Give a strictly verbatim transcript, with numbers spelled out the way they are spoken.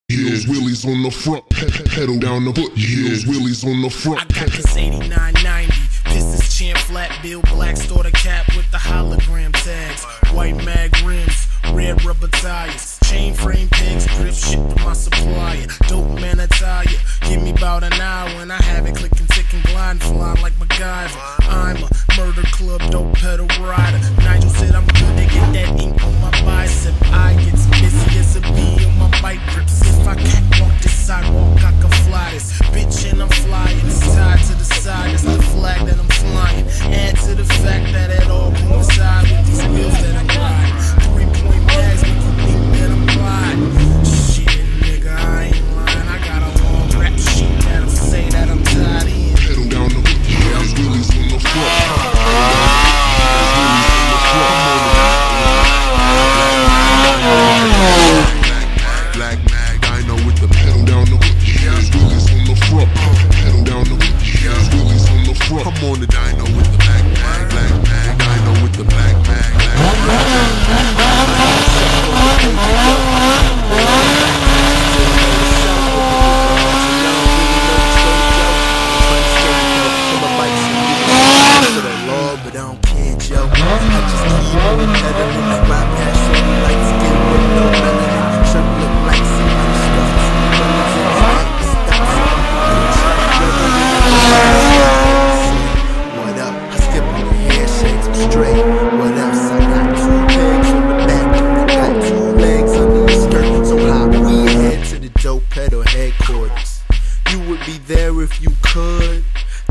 Heels, wheelies on the front, pe pe pedal down the foot. Heels, wheelies on the front. I got this eighty-nine ninety, Pistons champ, flat bill, black starter cap with the hologram tags, white mag rims, red rubber tires, chain frame pegs, drift shit to my supplier, dope man attire. Give me about an hour and I have it clicking, ticking, gliding, flying like MacGyver. I'm a murder club, dope pedal rider. Nigel said I'm good to get that ink on my bicep. I get busy as a bee on my bike grips. If I can't walk this sidewalk, I can fly this bitch and I'm flying. It's tied to the side, it's the flag that I'm flying. Add to the fact that it all coincide with these wheels that I'm riding. Three point bags make you think that I'm gliding. Shit, nigga, I ain't lying. I got a long rap sheet that'll say that I'm tied in. Pedal down the foot, heels, wheelies on the front. Black mag, I know with the pedal down the foot, heels, wheelies on the front. Pedal down the foot, heels, wheelies on the front. I'm on the dyno with the black mag, black mag, dyno with the black mag, black mag. But I don't care, Joe. I just keep on pedaling. Ride past shorty like skin with no melanin. Shirt look like somebody stuffed two bullets in his neck. Stops on the bitch. What up? I skip on the handshakes, I'm straight.